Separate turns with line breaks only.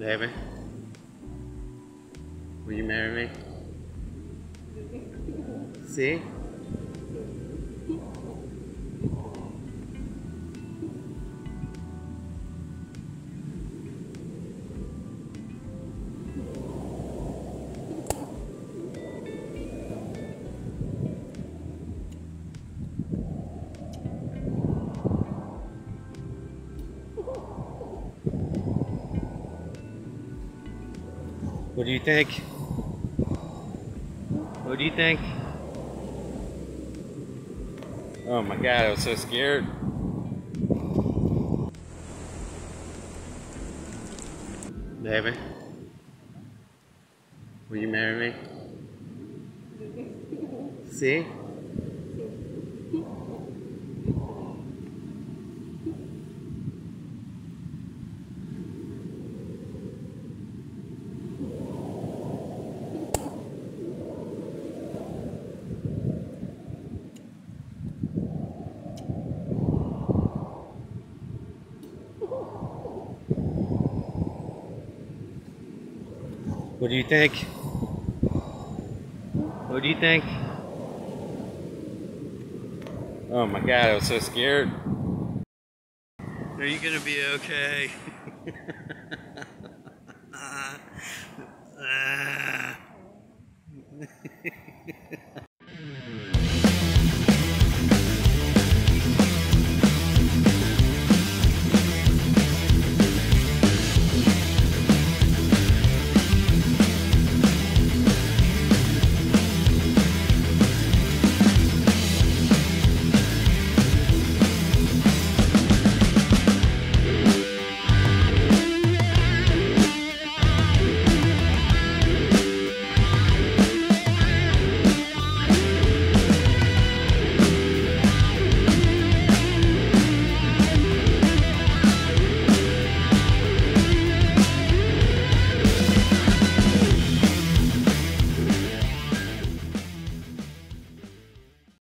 Baby, will you marry me? See? What do you think? What do you think? Oh my God, I was so scared. Baby, will you marry me? See? What do you think? What do you think? Oh my God, I was so scared. Are you gonna be okay?